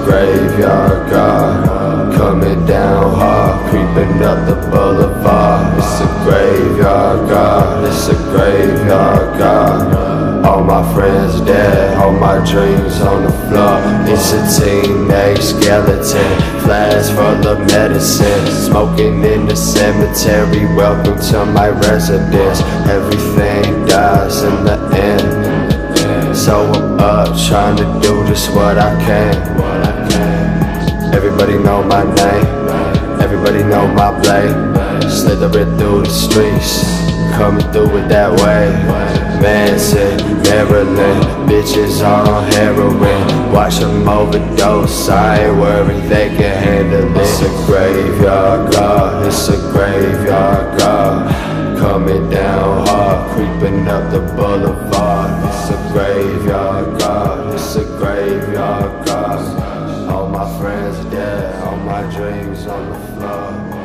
graveyard God, coming down hard, creeping up the boulevard. It's a graveyard God, it's a graveyard God. All my friends dead, all my dreams on the floor. It's a teenage skeleton, flask full of medicine, smoking in the cemetery. Welcome to my residence. Everything dies in the end, so I'm up trying to do just what I can. Everybody know my name, everybody know my blade. Slithering through the streets, coming through it that way. Manson, Maryland, bitches all on heroin. Watch them overdose, I ain't worried, they can handle it. It's a graveyard God, it's a graveyard God, coming down hard, creeping up the boulevard. It's a graveyard God, it's a graveyard God. All my friends dead, all my dreams on the floor.